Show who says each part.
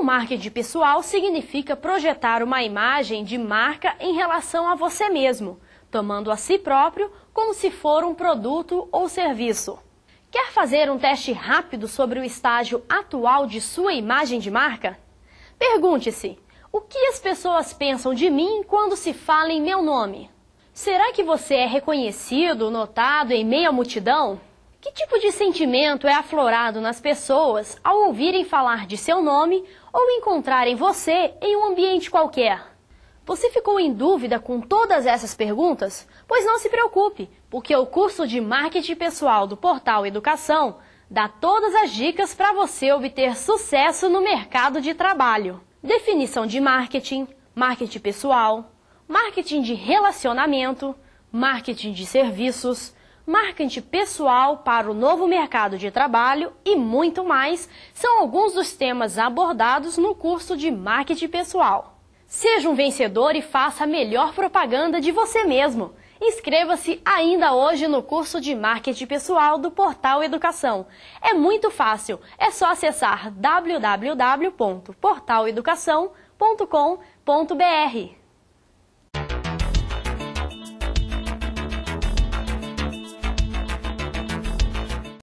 Speaker 1: marketing pessoal significa projetar uma imagem de marca em relação a você mesmo, tomando a si próprio como se for um produto ou serviço. Quer fazer um teste rápido sobre o estágio atual de sua imagem de marca? Pergunte-se: o que as pessoas pensam de mim quando se fala em meu nome? Será que você é reconhecido, notado em meio à multidão? Que tipo de sentimento é aflorado nas pessoas ao ouvirem falar de seu nome ou encontrarem você em um ambiente qualquer? Você ficou em dúvida com todas essas perguntas? Pois não se preocupe, porque o curso de Marketing Pessoal do Portal Educação dá todas as dicas para você obter sucesso no mercado de trabalho. Definição de marketing, marketing pessoal, marketing de relacionamento, marketing de serviços, marketing pessoal para o novo mercado de trabalho e muito mais são alguns dos temas abordados no curso de Marketing Pessoal. Seja um vencedor e faça a melhor propaganda de você mesmo. Inscreva-se ainda hoje no curso de Marketing Pessoal do Portal Educação. É muito fácil, é só acessar www.portaleducação.com.br.